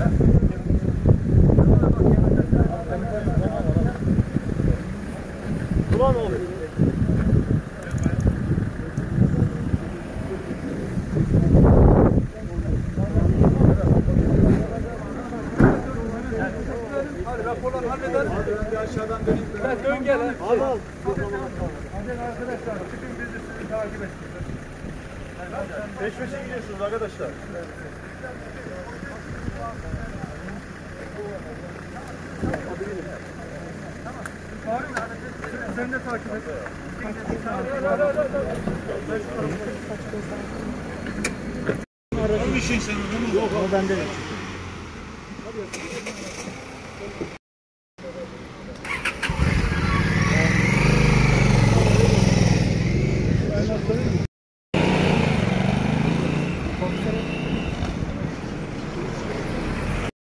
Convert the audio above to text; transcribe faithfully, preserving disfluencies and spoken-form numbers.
Ulan oğlum. Hadi raporları halledelim. Hadi ben bir aşağıdan döneyim. Ben dön gel. Hadi al. Hadi arkadaşlar çıkın biz de sizi takip edeceğiz. Peş peşe gidiyorsunuz arkadaşlar. Sen de takip et. Almışsın sen onu. Yok o bende yok.